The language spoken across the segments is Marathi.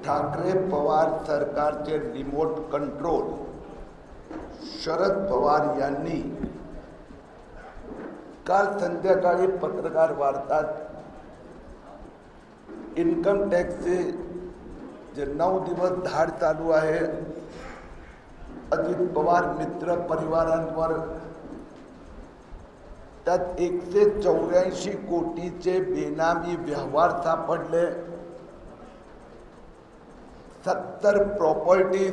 ठाकरे पवार सरकारचे रिमोट कंट्रोल शरद पवार यांनी काल संध्याकाळी पत्रकार वार्तात इन्कम टॅक्सचे जे 9 दिवस धाड चालू आहे अजित पवार मित्र परिवारांवर त्यात 184 कोटीचे बेनामी व्यवहार सापडले, 70 प्रॉपर्टीज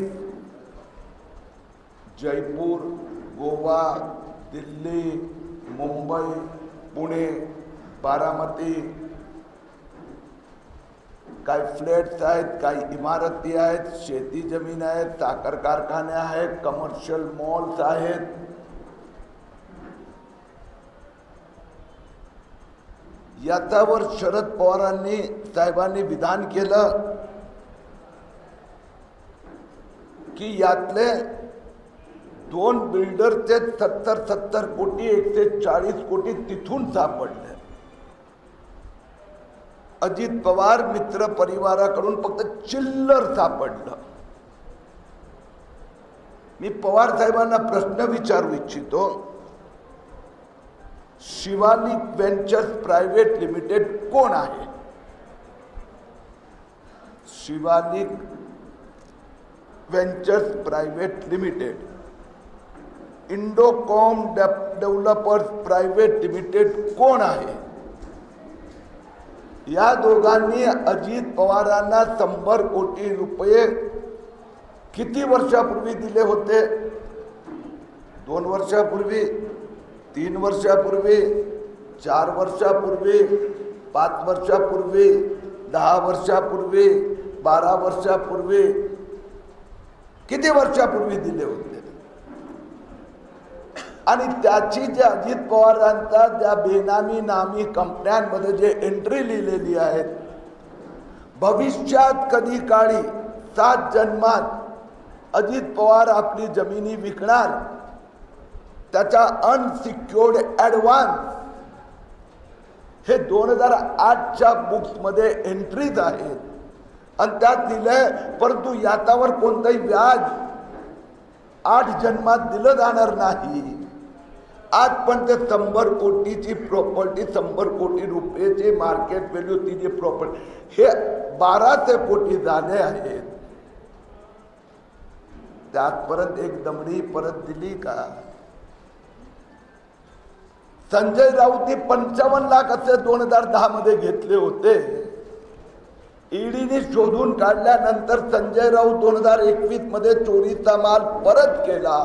जयपूर, गोवा, दिल्ली, मुंबई, पुणे, बारामती, काही फ्लॅट्स आहेत, काही इमारती आहेत, शेती जमीन आहेत, साखर कारखाने आहेत, कमर्शियल मॉल्स आहेत. याच्यावर शरद पवारांनी साहेबांनी विधान केलं की यातले 2 बिल्डरचे 70 कोटी 140 कोटी तिथून सापडले. अजित पवार मित्र परिवाराकडून फक्त चिल्लर सापडलं. मी पवार साहेबांना प्रश्न विचारू इच्छितो, शिवालिक वेंचर्स प्रायव्हेट लिमिटेड कोण आहे? Shivalik ventures private limited, Indocom developers private limited कोण आहे? या दोघांनी अजित पवारांना 100 कोटी रुपये किती वर्षापूर्वी दिले होते? 2 वर्षापूर्वी, 3 वर्षापूर्वी, 4 वर्षापूर्वी, 5 वर्षापूर्वी, 10 वर्षापूर्वी, 12 वर्षापूर्वी, किती वर्षापूर्वी दिले होते? आणि त्याची जे अजित पवारांचा त्या बेनामी नामी कंपन्यांमध्ये जे एंट्री लिहिलेली आहेत, भविष्यात कधी काळी 7 जन्मात अजित पवार आपली जमिनी विकणार, त्याचा अनसिक्युर्ड ॲडव्हान्स हे 2008च्या बुक्स मध्ये एंट्रीज आहेत आणि त्यात दिलंय, परंतु याच्यावर कोणतंही व्याज 8 जन्मात दिलं जाणार नाही. आज पण ते 100 कोटीची प्रॉपर्टी, 100 कोटी रुपयाची मार्केट व्हॅल्यू तिची प्रॉपर्टी हे 1200 कोटी झाले आहेत. त्यात परत एक दमडी परत दिली का? संजय राऊती 55 लाख असे 2010 मध्ये घेतले होते. ईडीने शोधून काढल्यानंतर संजय राऊत 2021 मध्ये चोरीचा माल परत केला.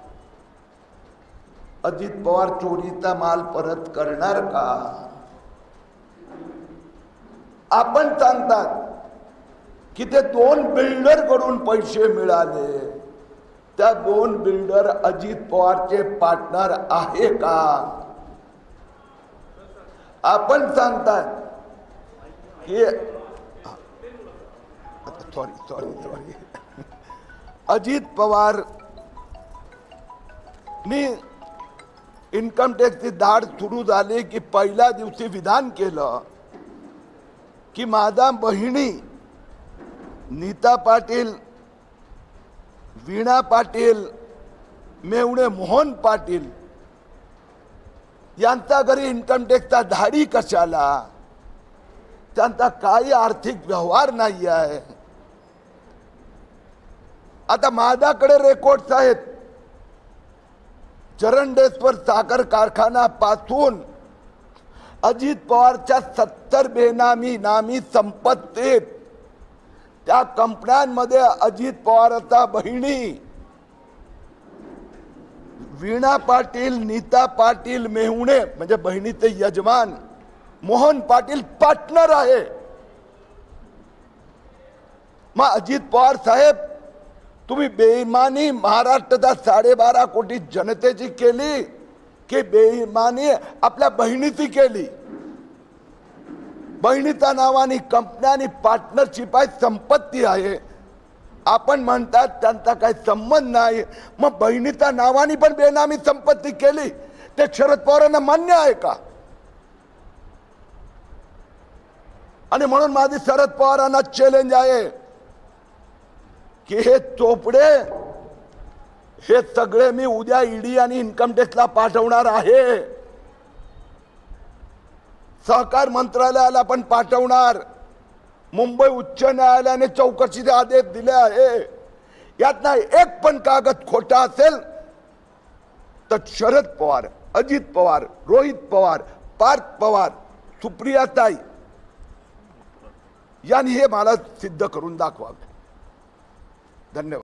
अजित पवार चोरीचा माल परत करणार का? आपण सांगतात की ते 2 बिल्डर कडून पैसे मिळाले. त्या 2 बिल्डर अजित पवारचे पार्टनर आहे का? आपण सांगतात की सॉरी अजित पवार नी इन्कम टॅक्सची धाड सुरू झाली की पहिल्या दिवशी विधान केलं की माझ्या बहिणी नीता पाटील, वीणा पाटील, मेवणे मोहन पाटील यांचा घरी इन्कम टॅक्सचा धाडी कशाला? त्यांचा काही आर्थिक व्यवहार नाही आहे. आता माझ्याकडे रेकॉर्ड्स आहेत. चरणडेश्वर साखर कारखाना पासून अजित पवारच्या 70 बेनामी नामी संपत्तीत त्या कंपन्यांमध्ये अजित पवारचा बहिणी वीणा पाटील, नीता पाटील, मेहुणे म्हणजे बहिणीचे यजमान मोहन पाटील पार्टनर आहे. मग अजित पवार साहेब, तुम्ही बेईमानी महाराष्ट्राच्या 12.5 कोटी जनतेची केली की बेईमानी आपल्या बहिणीची केली? बहिणीच्या नावाने कंपन्यांनी पार्टनरशिप आहे, संपत्ती आहे. आपण म्हणतात त्यांचा काही संबंध नाही. मग बहिणीच्या नावाने पण बेनामी संपत्ती केली, ते शरद पवारांना मान्य आहे का? आणि म्हणून माझी शरद पवारांना चॅलेंज आहे, की हे चोपडे हे सगळे मी उद्या ईडी आणि इन्कम टॅक्सला पाठवणार आहे, सहकार मंत्रालयाला पण पाठवणार, मुंबई उच्च न्यायालयाने चौकशीचे आदेश दिले आहे, यात नाही एक पण कागद खोटा असेल तर शरद पवार, अजित पवार, रोहित पवार, पार्थ पवार, सुप्रियाताई यांनी हे मला सिद्ध करून दाखवावे. धन्यवाद.